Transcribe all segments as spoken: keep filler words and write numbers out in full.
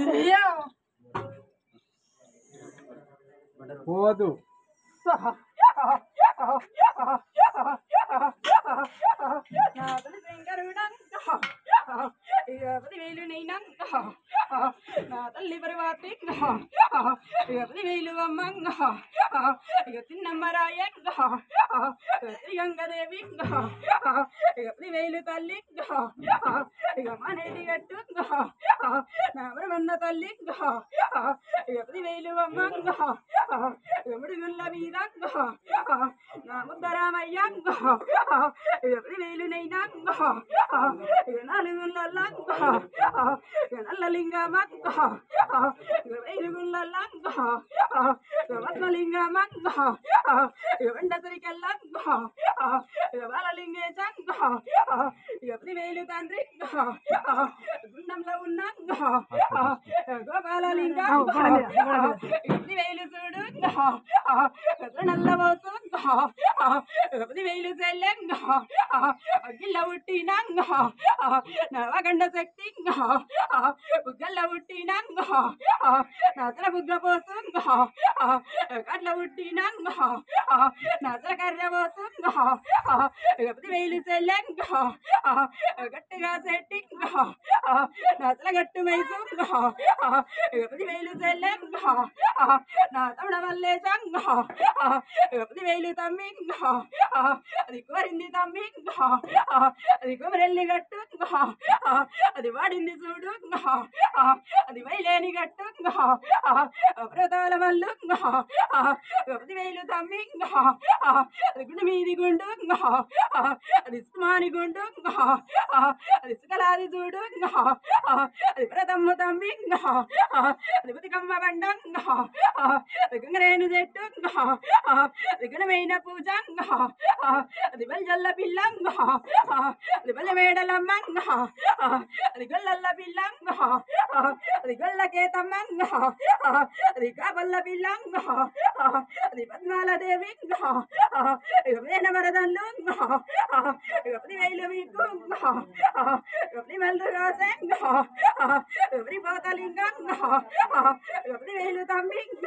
పోదు పదివేలు నైనా నా తల్లి పర్వాతి పదివేలు అమ్మంగ తిన్నమ్మరాయంగ గంగదేవి పదివేలు తల్లి మనేటి గట్టు నామన్న తల్లి పదివేలు అమ్మంగ ముడుగుల్ల మీద నా ముద్దరామయ్యంగ పదివేలు నైనా నలుగుల్ల నల్లలింగమంగ వైరుగుళ్ళంగ పద్మలింగమంగ వెండసరికెల్లంగ బాలలింగేశంగ పదివేలు తండ్రి గుండంలో ఉన్నంగ గోపాలలింగంగ పదివేలు చూడు నల్లబోతుంగ పదివేలు చెల్లెంగ గిల్ల ఉట్టినంగ నవగండ శక్తింగ బుగ్గల్ల ఉట్టినంగ నసల బుగ్గ పోసుంగ కట్ల ఉట్టినంగ నసల కర్ర పోసుంగ పదివేలు చెల్లెంగ గట్టిగా సెట్టింగ నసల గట్టు మైసుంగ పదివేలు చెల్లెంగ నా తమ్ముడ వల్లే సంగ పదివేలు తమ్మింగ అది కోరింది తమ్మింగ అది కొమరెల్లి గట్టుంగ అది వాడింది చూడుంగ అది వైలేని గట్టుంగ వ్రతాల మల్లుంగ పదివేలు తమ్మింగ అది గుండు మీది గుండుంగ అది సుమాని గుండుంగ అది సుకలాది చూడుంగ అది వ్రతమ్మ తమ్మింగ అది బతుకమ్మ బండంగ అది గంగరేను చెట్టుంగ అది గుణమైన పూజంగ అది బల్జల్ల పిల్లంగ అది బల్ల మేడలమ్మంగ అది గొల్లల్ల పిల్లంగ అది గొల్లకే తమ్మంగ అది కాబల్ల పిల్లంగ అది పద్మాల దేవింగ వేన వరదల్లుంగ పదివేలు మీకుంగ పదివేలు రాసంగ పదిపోతలింగంగ పదివేలు తమ్మింగ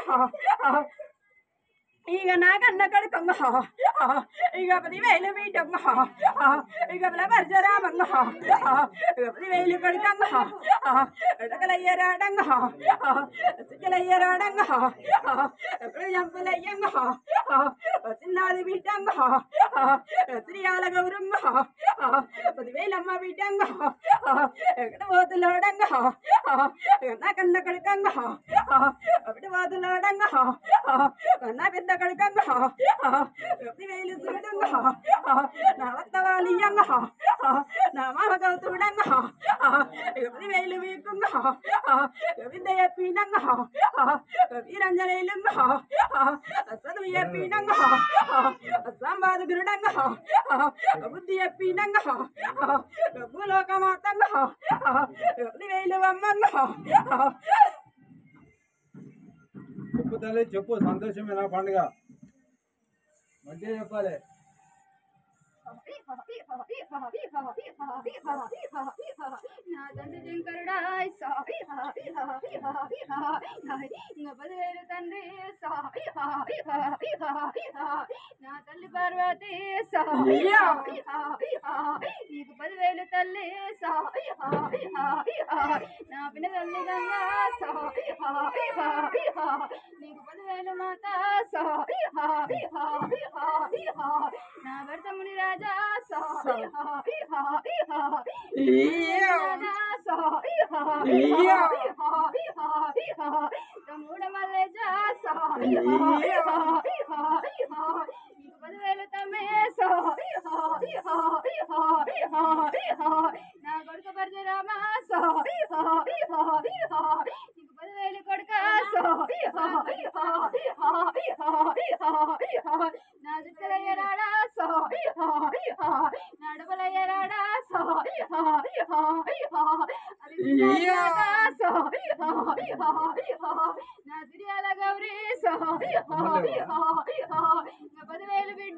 ಈಗ ನಾಗನ್ನ ಕಡ್ಕೊಂಗ ಈಗ ಪದಿವೇಲು ಬೀಟಂಗ ಈಗ ಬರ್ಜರಾಮಂಗ ಪದಿವೇಲು ಕಡ್ಕಂಗ ಎಡಕಲಯ್ಯರಾಡಂಗ ಸಿಕ್ಕಲಯ್ಯರಾಡಂಗ ಜಂಪಲಯ್ಯಂಗ చిన్నాది బీటంగ శ్రీయాల గౌరంగ పదివేలమ్మ బీటంగ ఎక్కడ పోతులాడంగ నాకన్న కడకంగ అప్పుడు పోతులాడంగ నా పెద్ద కడకంగ పదివేలు చూడంగ నా వత్తవాలియంగ నా మామ గౌతుడంగ పదివేలు వీకుంగ విద్య చెప్పినంగ వీరంజనేలుంగ చదువు చెప్పినంగ సంబాదు గురుడంగ బుద్ధి చెప్పినంగ భూలోకమాతంగ పదివేలు అమ్మంగ చెప్పు తల్లి చెప్పు సంతోషమేనా పండుగ మంచిగా చెప్పాలి నా తండ్రి శంకరుడా పదివేలు తండ్రి నా తల్లి పార్వతి నీకు పదివేలు తల్లి నా పిన తల్లి గంగా నీకు పదివేలు మాత నా భర్త ముని రాజా తమ్ముడ మల్లేజా నీకు పదివేలు తమ్మే నా కొడుకు పరశురామా నీకు పదివేలు కొడుక నా చుట్టలయ్యరాడా నడపలయ్యరాడా నా సిరియాల గౌరీ నా పదివేలు బిడ్డ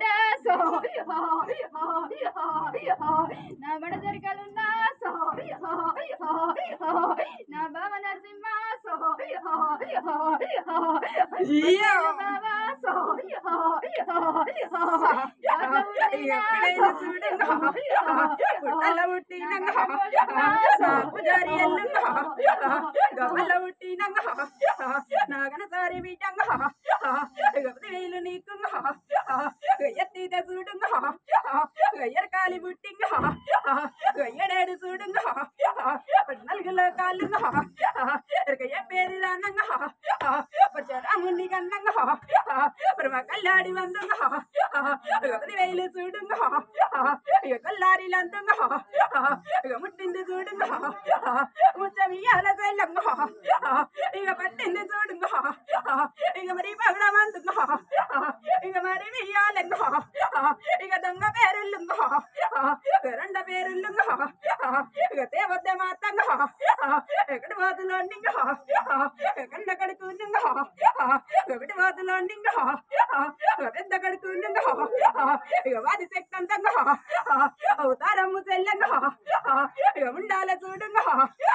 నా బడ జరికలున్నా నా బావ నరసింహ నాగనసారి బిడ్డంగా వేలు నీకుంగా ఎత్తితే చూడుంగా ఎరకాలి బుట్టింగా ఎడేడు చూడుంగా నలుగులో కాళ్ళుగా ఎరక పేరు రానంగా రాముని కన్నంగా పరమ కల్లాడి వందంగా వేలు చూడుంగా కల్లారిలు అందంగా ముట్టింది చూడుంగా ముచ్చమియాల చెల్లంగా ఇక పట్టింది చూడుంగా ఇక మరి పగడమందుగా ఇక మరి వెయ్యాలంగా ఇక దొంగ పేరుల్లుంగా రెండ పేరుల్లుంగా ఇక దేవత మాతంగా ఎక్కడి వాతులో నింగా ఎక్కడ కడుకునింగా ఎక్కడి వాతులో నింగా పెద్ద కడుకునింగా ఇక వాది శక్తంతంగా అవతారము చెల్లంగా ఇక ఉండాల చూడుంగా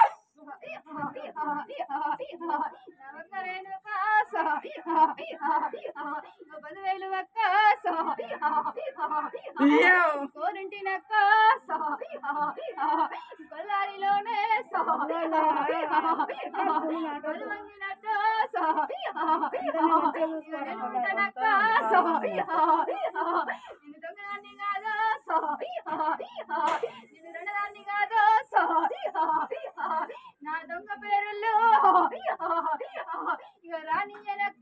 పదివేలు అక్క కోరింటినక్క కొల్లారిలోనే కొలువంగినట్టు ఉంటనక్క నిన్ను దొంగదాన్ని కాదు నిన్ను రెండదాన్ని కాదు నా దొంగ పేరుల్లో ఇక రాణి ఎనక్క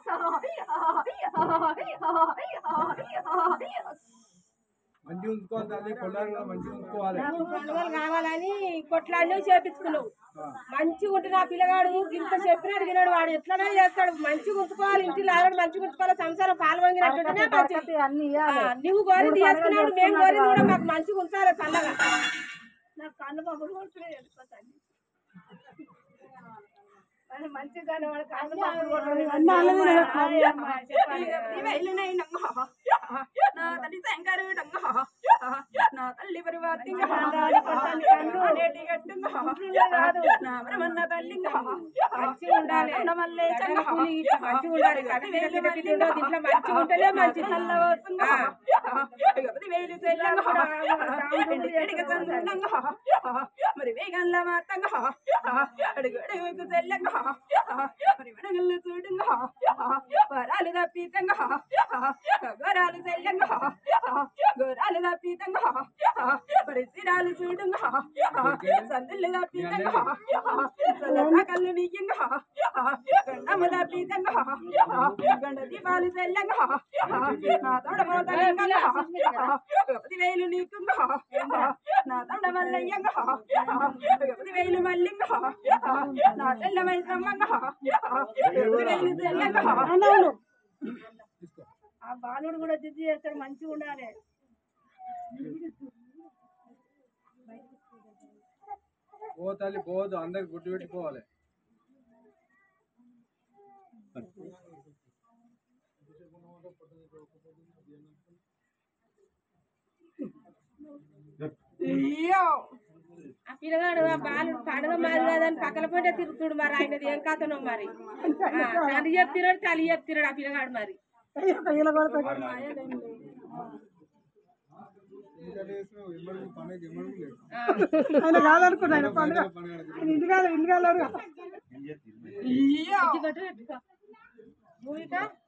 మంచి ఉంచుకోవాలి తల్లి, కొల్లారి కూడా మంచిగా ఉంచుకోవాలి. పండుగలు కావాలని కొట్లాడినవి చేపించుకున్నావు. మంచిగా ఉంటే నా పిల్లగాడు ఇంత చెప్పినాడు వినాడు, వాడు ఎట్లనే చేస్తాడు. మంచిగా ఉంచుకోవాలి, ఇంటిలో ఆవిడ మంచిగా ఉంచుకోవాలి, సంసారం పాల్గొంగినట్టుంటేనే నువ్వు కోరింది చేసుకున్నాడు, మేము కోరింది కూడా మాకు మంచిగా ఉంచాలి చల్లగా. నాకు కన్ను పప్పులు కొట్టుకునే వెళ్ళిపోతాను మంచిగానే వాడు కన్ను పప్పులు నా తల్లి శంకరుడంగా నా తల్లి పరివార్తింగా నా బ్రహ్మన్న తల్లింగా మంచిగా ఉండాలి, మల్లే మంచిగా ఉండాలి. ఇంట్లో మంచిగా ఉంటేనే మంచిది. వేలు చెల్లంగా మరి వేగంలో మాతంగా అడుగు అడుగుకు చెల్లంగా మరి వెడగల్లో చూడంగా వరాలు తప్పీతంగా గోరాలు చెల్లంగా గోరాలు తప్పీతంగా మరి సిరాలు చూడంగా సందులు తప్పీతంగా కళ్ళు నీయంగా గండము తప్పీతంగా గండ దీపాలు చెల్లంగా నా తోడమోతలింగా పదివేలు నీకుంగా నా తొండ మల్లయ్యంగా పదివేలు మల్లింగా నా తెల్లమై సమ్మంగా పదివేలు చెల్లంగా. ఆ బాలుడు కూడా జిద్దు చేస్తాడు, మంచిగా ఉండాలి. ఓ తల్లి పోవద్దు, అందరికి గుడ్డు పెట్టుకోవాలి. ఆ పిల్లగాడు ఆ బాలుడు పండుగ మాది కాదని పక్కల పోతే తిరుగుతుడు. మరి ఆయనది ఏం కథనో మరి. తల్లి చెప్తున్నాడు, తల్లి చెప్తున్నాడు ఆ పిల్లగాడు మరి. కాదనుకున్నాను పండుగ ఇంటికాల ఇంటికాల భూమిక